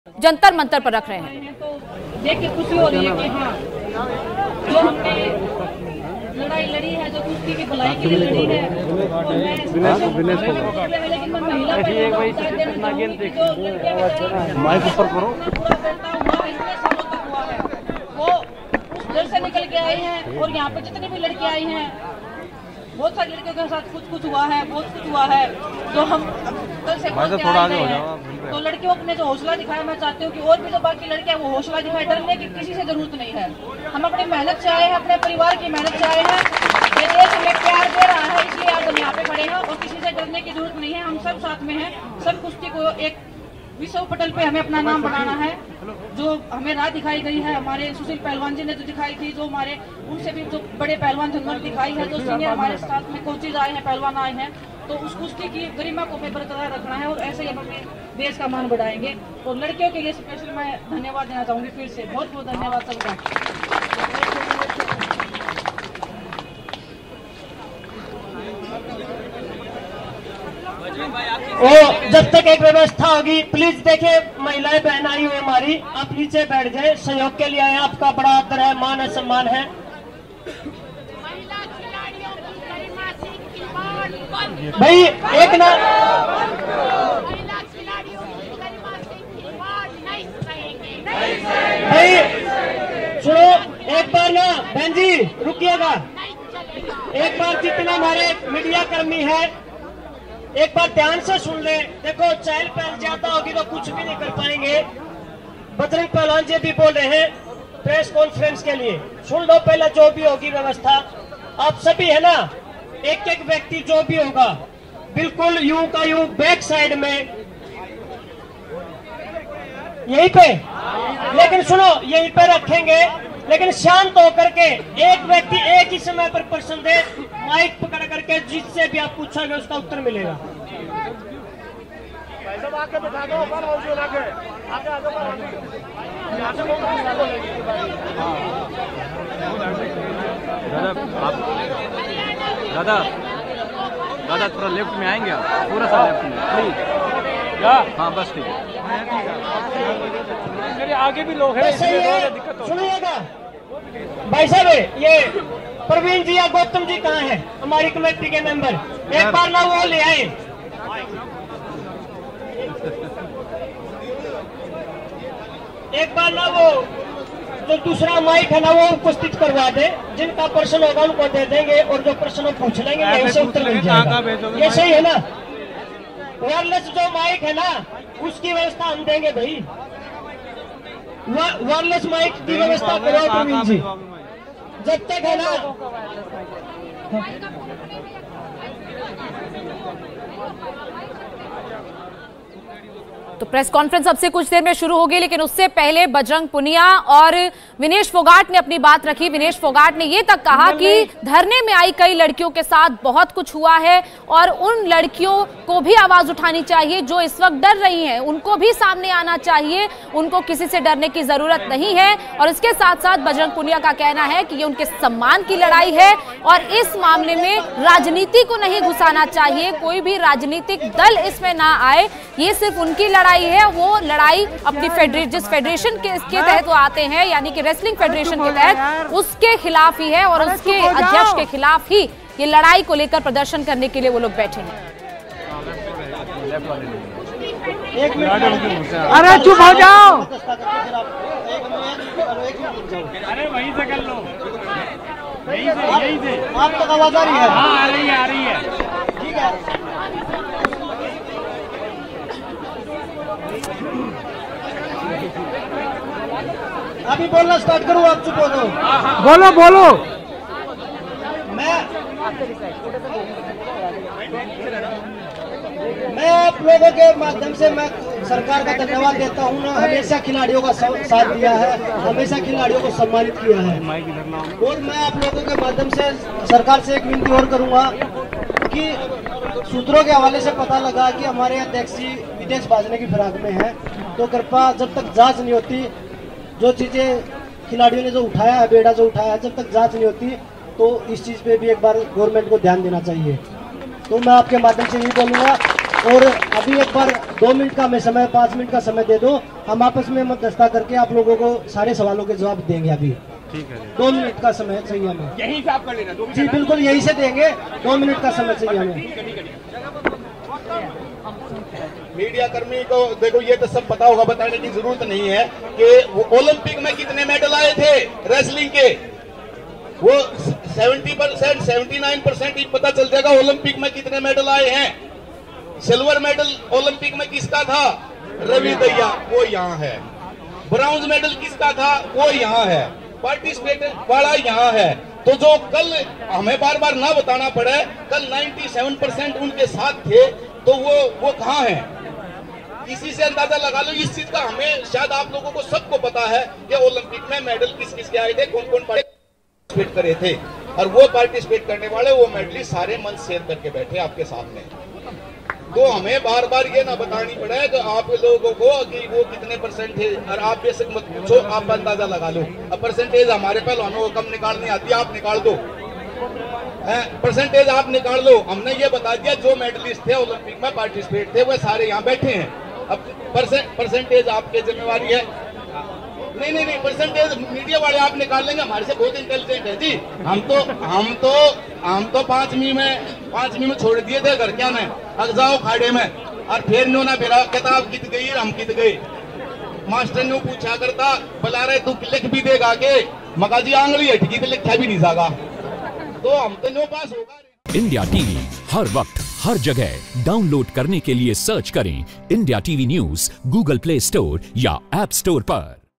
जंतर मंतर पर रख रहे हैं। तो देख के खुशी हो रही है कि हाँ, जो हमने लड़ाई लड़ी है, जो कुश्ती की भलाई के लिए लड़ी है, लेकिन मैं महिला माइक ऊपर करो, वो उस डर से निकल के आई हैं। और यहाँ पे जितनी भी लड़कियां आई हैं, बहुत सारी लड़कियों के साथ कुछ हुआ है, बहुत कुछ हुआ है जो हम कल से थोड़ा आगे हो जाओ। तो लड़कियों ने जो हौसला दिखाया, मैं चाहती हूँ कि और भी जो बाकी लड़कियां वो हौसला दिखाए। डरने की किसी से जरूरत नहीं है। हम अपनी मेहनत से आए हैं, अपने परिवार की मेहनत से आए हैं। ये देश हमें प्यार दे रहा है, इसलिए आज हम यहाँ पे खड़े हैं और किसी से डरने की जरूरत नहीं है। हम सब साथ में हैं। सब कुश्ती को एक विश्व पटल पे हमें अपना नाम बनाना है। जो हमें राह दिखाई गई है, हमारे सुशील पहलवान जी ने जो दिखाई थी, जो हमारे उनसे भी जो बड़े पहलवान जिन्होंने दिखाई है, जो सीनियर हमारे साथ में कोचेज आए हैं, पहलवान आए हैं, तो उस कुश्ती की गरिमा को हमें बरकरार रखना है और ऐसे ही हम अपने देश का मान बढ़ाएंगे। तो लड़कियों के लिए स्पेशल मैं धन्यवाद देना चाहूंगी। फिर से बहुत बहुत धन्यवाद सबका। वो जब तक एक व्यवस्था होगी, प्लीज देखिए महिलाएं बहन आई हुई हमारी, आप नीचे बैठ जाए। सहयोग के लिए आए, आपका बड़ा आदर है, मान है, सम्मान है। भाई एक ना भाई सुनो, एक बार ना बहन जी रुकिएगा। एक बार जितना हमारे मीडिया कर्मी है, एक बार ध्यान से सुन ले। देखो चहल पहल ज्यादा होगी तो कुछ भी नहीं कर पाएंगे। बजरंग पहलवान जी भी बोल रहे हैं प्रेस कॉन्फ्रेंस के लिए, सुन लो पहले जो भी होगी व्यवस्था। आप सभी है ना, एक एक व्यक्ति जो भी होगा बिल्कुल यूं का यूं बैक साइड में यहीं पे, लेकिन सुनो यहीं पे रखेंगे, लेकिन शांत होकर के एक व्यक्ति एक ही समय पर प्रश्न दे, माइक पकड़ करके जिससे भी आप पूछोगे उसका उत्तर मिलेगा। आके बिठा दो, दादा थोड़ा लेफ्ट में आएंगे आप, पूरा सा लेफ्ट में प्लीज। हाँ बस ठीक है। आगे भी लोग हैं, सुनिएगा भाई साहब, ये प्रवीण जी या गौतम जी कहाँ हैं, हमारी कमेटी के मेंबर? एक बार ना वो ले आए। एक बार ना वो जो दूसरा माइक है ना वो उपस्थित करवा दे। जिनका प्रश्न होगा उनको दे देंगे और जो प्रश्न पूछ लेंगे वहीं से उत्तर मिल जाएगा। ये सही है ना? वायरलेस जो माइक है ना उसकी व्यवस्था हम देंगे भाई। वायरलेस माइक की व्यवस्था करो प्रवीण जी, जब तक है ना। तो प्रेस कॉन्फ्रेंस अब से कुछ देर में शुरू होगी, लेकिन उससे पहले बजरंग पुनिया और विनेश फोगाट ने अपनी बात रखी। विनेश फोगाट ने ये तक कहा कि धरने में आई कई लड़कियों के साथ बहुत कुछ हुआ है और उन लड़कियों को भी आवाज उठानी चाहिए जो इस वक्त डर रही हैं, उनको भी सामने आना चाहिए। उनको किसी से डरने की जरूरत नहीं है। और इसके साथ साथ बजरंग पुनिया का कहना है कि ये उनके सम्मान की लड़ाई है और इस मामले में राजनीति को नहीं घुसाना चाहिए। कोई भी राजनीतिक दल इसमें ना आए, ये सिर्फ उनकी लड़ाई है। वो लड़ाई अपनी जिस फेडरेशन के तहत वो आते हैं, यानी कि रेसलिंग फेडरेशन के तहत, उसके खिलाफ ही है और उसके अध्यक्ष के खिलाफ ही ये लड़ाई को लेकर प्रदर्शन करने के लिए वो लोग बैठे हैं। अरे चुप हो जाओ, अरे वहीं से कर लो, यहीं से। आप तक आवाज आ रही है? हाँ आ रही है, ठीक है। अभी बोलना स्टार्ट करूँ, आप चुप हो जाओ। बोलो बोलो। मैं आप लोगों के माध्यम से मैं सरकार का धन्यवाद देता हूँ ना। हमेशा खिलाड़ियों का साथ दिया है, हमेशा खिलाड़ियों को सम्मानित किया है। और मैं आप लोगों के माध्यम से सरकार से एक विनती और करूँगा कि सूत्रों के हवाले से पता लगा कि हमारे अध्यक्ष जी विदेश भाजने की फिराक में है, तो कृपया जब तक जांच नहीं होती, जो चीजें खिलाड़ियों ने जो उठाया है, बेड़ा जो उठाया है, जब तक जांच नहीं होती तो इस चीज पे भी एक बार गवर्नमेंट को ध्यान देना चाहिए। तो मैं आपके माध्यम से यही बोलूंगा और अभी एक बार 2 मिनट का हमें समय, 5 मिनट का समय दे दो, हम आपस में मध्यस्थता करके आप लोगों को सारे सवालों के जवाब देंगे। अभी 2 मिनट का समय चाहिए हमें। यहीं से आप कर लेना 2 मिनट। जी बिल्कुल, यहीं से देंगे, 2 मिनट का समय चाहिए हमें। मीडिया कर्मी को देखो, ये तो सब पता होगा, बताने की जरूरत नहीं है कि वो ओलंपिक में कितने मेडल आए थे रेसलिंग के। वो 70%, 79% ही पता चल जाएगा ओलंपिक में कितने मेडल आए हैं। सिल्वर मेडल ओलंपिक में किसका था? रवि दहिया, वो यहाँ है। ब्रॉन्ज मेडल किसका था? वो यहाँ है। पार्टिसिपेट वाला यहाँ है। तो जो कल हमें बार बार ना बताना पड़े, कल 97% उनके साथ थे, तो वो कहाँ है? इसी से अंदाजा लगा लो। इस चीज का हमें, शायद आप लोगों को सबको पता है कि ओलंपिक में मेडल किस किस के आए थे, कौन कौन पार्टिसिपेट करे थे, और वो पार्टिसिपेट करने वाले वो मेडलिस्ट सारे मंच शेयर करके बैठे आपके सामने। तो हमें बार बार ये ना बतानी पड़े कि आप लोगों को कि वो कितने % थे, और आप बेशक मत पूछो, आप अंदाजा लगा लो। अब परसेंटेज हमारे पहलवानों को कम निकालनी आती है, आप निकाल दो, परसेंटेज आप निकाल लो। हमने ये बता दिया जो मेडलिस्ट थे ओलंपिक में पार्टिसिपेट थे वो सारे यहाँ बैठे हैं। अब परसेंटेज आपकी जिम्मेवारी है। नहीं, परसेंटेज मीडिया वाले आप निकाल लेंगे, हमारे से बहुत इंटेलिजेंट है जी। हम तो 5वीं में छोड़ दिए थे घर क्या में, अग जाओ खाड़े में, और फिर नो ना मेरा किताब कित गई, हम कित गए। मास्टर ने पूछा करता, बुला रहे तू लिख भी देगा के, मगा जी आंगली हटकी तो लिखा भी नहीं जागा, तो हम तो नो पास होगा। इंडिया टीवी हर वक्त हर जगह डाउनलोड करने के लिए सर्च करें India TV news Google Play Store या ऐप स्टोर पर।